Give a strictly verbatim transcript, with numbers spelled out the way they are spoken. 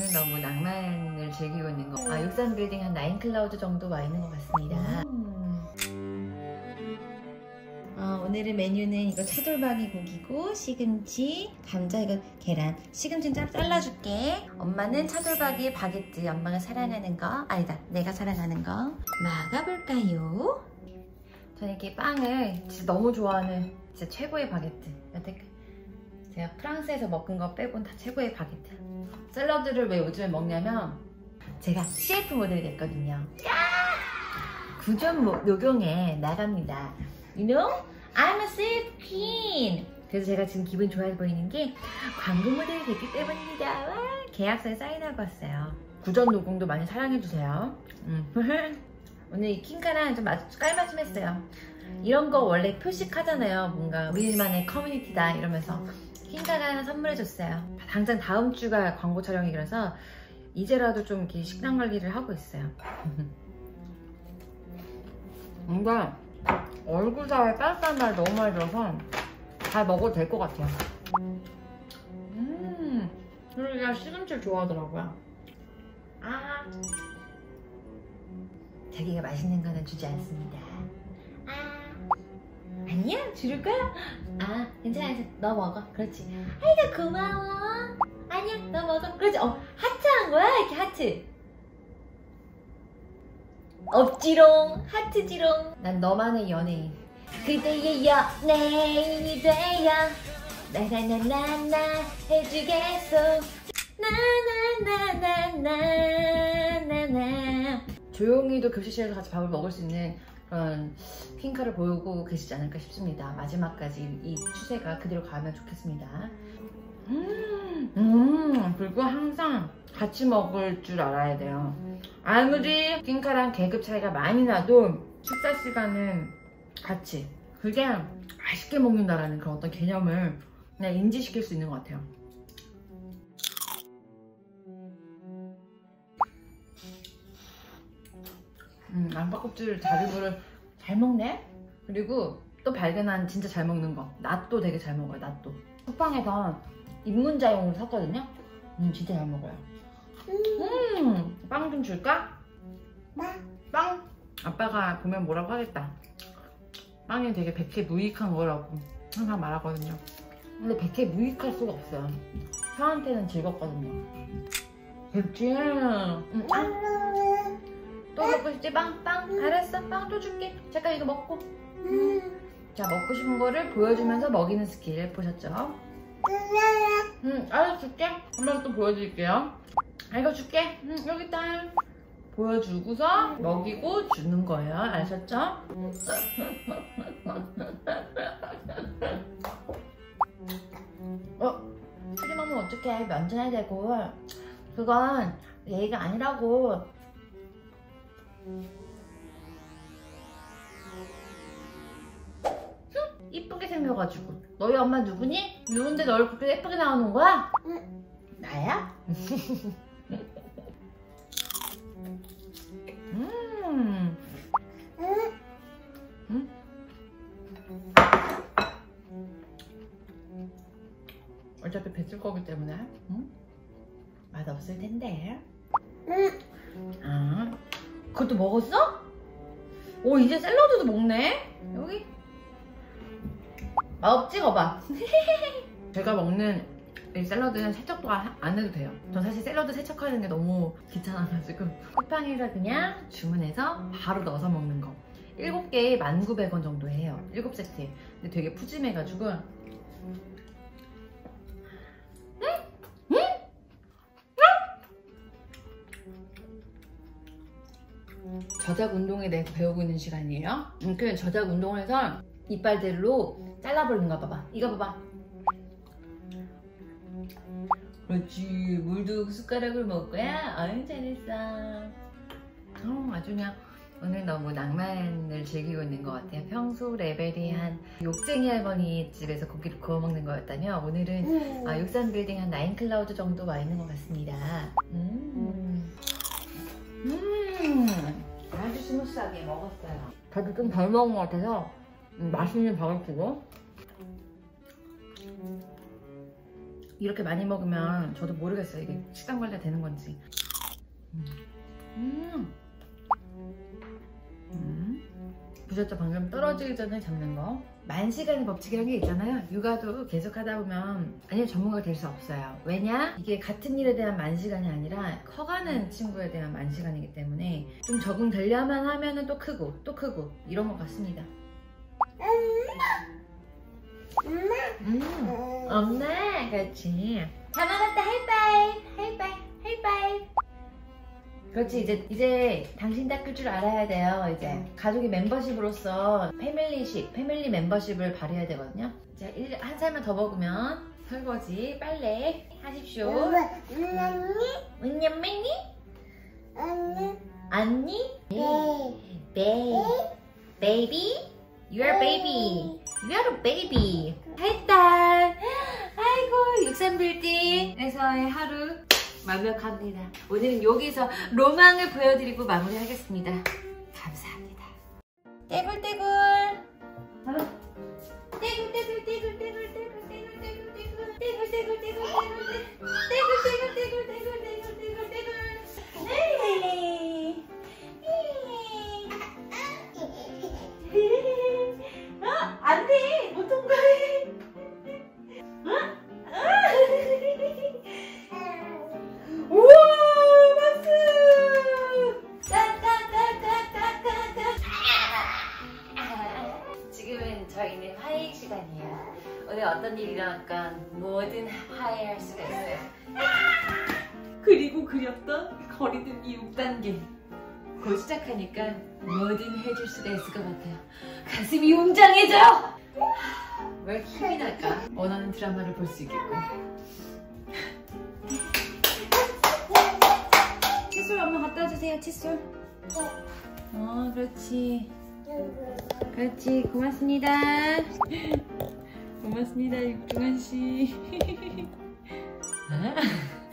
오늘 너무 낭만을 즐기고 있는 거. 아, 육삼 빌딩 한 나인 클라우드 정도 와 있는 것 같습니다. 음. 어, 오늘의 메뉴는 이거 차돌박이 고기고 시금치, 감자, 이거 계란. 시금치는 잘라줄게. 엄마는 차돌박이 바게트, 엄마가 사랑하는 거. 아니다, 내가 사랑하는 거. 막아볼까요? 저는 이렇게 빵을 진짜 너무 좋아하는 진짜 최고의 바게트. 여태까지 제가 프랑스에서 먹은 거 빼곤 다 최고의 바게트. 샐러드를 왜 요즘에 먹냐면 제가 씨에프 모델이 됐거든요. 구전 녹용에 나갑니다. You know? I'm a safe queen. 그래서 제가 지금 기분이 좋아 보이는 게 광고 모델이 됐기 때문입니다. 와, 계약서에 사인하고 왔어요. 구전 녹용도 많이 사랑해주세요. 음. 오늘 이 킹카랑 좀 깔맞춤했어요. 이런 거 원래 표식하잖아요. 뭔가 우리만의 커뮤니티다 이러면서 킹카가 하나 선물해줬어요. 당장 다음 주가 광고 촬영이라서 이제라도 좀 이렇게 식단 관리를 하고 있어요. 뭔가 얼굴 사이에 따뜻한 말 너무 많이 들어서 잘 먹어도 될 것 같아요. 음, 그리고 시금치를 좋아하더라고요. 아, 자기가 맛있는 거는 주지 않습니다. 아, 아니야? 줄을 거야? 아, 괜찮아. 너 먹어. 그렇지. 아이고 고마워. 아니야, 너 먹어. 그렇지. 어, 하트 한 거야? 이렇게 하트. 없지롱. 하트지롱. 난 너만의 연예인. 그대의 연예인이 되어 나나나나나 해주겠소. 나나나나나나나. 조용히도 교실실에서 같이 밥을 먹을 수 있는 그런 퀸카를 보이고 계시지 않을까 싶습니다. 마지막까지 이 추세가 그대로 가면 좋겠습니다. 음, 음, 그리고 항상 같이 먹을 줄 알아야 돼요. 아무리 퀸카랑 계급 차이가 많이 나도 식사 시간은 같이. 그게 맛있게 먹는다라는 그런 어떤 개념을 그냥 인지시킬 수 있는 것 같아요. 음, 양파껍질 자리구를 잘 먹네? 그리고 또 발견한 진짜 잘 먹는 거, 낫도 되게 잘 먹어요. 낫도 쿠팡에서 입문자용으로 샀거든요. 음, 진짜 잘 먹어요. 음, 빵 좀 줄까? 빵? 아빠가 보면 뭐라고 하겠다. 빵이 되게 백해 무익한 거라고 항상 말하거든요. 근데 백해 무익할 수가 없어요. 형한테는 즐겁거든요. 그치? 응. 아. 또 먹고 싶지? 빵? 빵? 알았어, 빵 또 줄게. 잠깐 이거 먹고. 음. 자, 먹고 싶은 거를 보여주면서 먹이는 스킬 보셨죠? 응, 알았어, 줄게. 엄마가 또 보여드릴게요. 아, 이거 줄게. 응, 여기 있다. 보여주고서 먹이고 주는 거예요. 아셨죠? 어? 술이 먹으면 어떡해. 면전해야 되고. 그건 예의가 아니라고. 이쁘게 생겨가지고. 너희 엄마 누구니? 누군데 널 그렇게 예쁘게 나오는 거야? 응. 나야? 음. 음. 어차피 뱉을 거기 때문에 음? 맛없을 텐데. 음. 아, 그것도 먹었어? 오, 이제 샐러드도 먹네? 여기 맛없지? 거봐. 제가 먹는 이 샐러드는 세척도 안 해도 돼요. 전 사실 샐러드 세척하는 게 너무 귀찮아가지고 쿠팡에서 그냥 주문해서 바로 넣어서 먹는 거. 일곱 개에 만 구백 원 정도 해요. 일곱 세트에. 근데 되게 푸짐해가지고. 응? 응? 응? 저작 운동에 대해서 배우고 있는 시간이에요. 그 저작 운동을 해서 이빨들로 잘라버리는 거 봐봐. 이거 봐봐. 그렇지. 물도 숟가락으로 먹을 거야? 아유, 잘했어. 어, 아주 그냥 오늘 너무 낭만을 즐기고 있는 것 같아요. 평소 레벨이 한 욕쟁이 할머니 집에서 고기를 구워 먹는 거였다면 오늘은 음. 아, 육삼 빌딩 한 나인 클라우드 정도 와 있는 것 같습니다. 음, 음, 아주 스무스하게 먹었어요. 저도 좀 덜 먹은 것 같아서 음, 맛있는 밥을 주고. 이렇게 많이 먹으면 저도 모르겠어요. 이게 식단 관리가 되는 건지. 음. 음. 음. 보셨죠? 방금 떨어지기 전에 잡는 거. 만 시간의 법칙이라는 게 있잖아요. 육아도 계속 하다 보면 아니면 전문가가 될 수 없어요. 왜냐? 이게 같은 일에 대한 만 시간이 아니라 커가는 친구에 대한 만 시간이기 때문에 좀 적응되려면 하면은 또 크고 또 크고 이런 것 같습니다. 엄마. 음, 엄마, 그렇지. 다 먹었다, 하이파이브, 하이파이브, 하이파이브. 그렇지, 이제 이제 당신 닦을 줄 알아야 돼요. 이제 가족의 멤버십으로서 패밀리십, 패밀리 멤버십을 발휘해야 되거든요. 자, 한 살만 더 먹으면 설거지, 빨래 하십시오. 엄마. 언니, 언니, 언니. 언니, 네. baby, baby, you are baby. You are a baby. 했다. 아이고, 육삼 빌딩에서의 하루 완벽합니다. 오늘은 여기서 로망을 보여드리고 마무리하겠습니다. 감사합니다. 떼굴떼굴. 떼굴떼굴 떼굴 떼굴 떼굴 떼굴 떼굴 떼굴 떼굴 떼굴 떼굴 떼굴 떼굴 떼굴 떼굴 떼굴 떼굴 떼굴 에이. 어? 안 돼! 못 통과해! 어? 우와! 박수! 따따따따따따따! 지금은 저희는 화해 시간이에요. 오늘 어떤 일이 일어났건 뭐든 화해할 수가 있어요. 그리고 그렸던 거리두기 육 단계. 곧 시작하니까 뭐든 해줄 수가 있을 것 같아요. 가슴이 웅장해져! 왜 이렇게 힘이 날까? 원하는 드라마를 볼 수 있겠고. 칫솔 엄마 갖다 주세요, 칫솔. 어, 그렇지. 그렇지, 고맙습니다. 고맙습니다, 육중한 씨.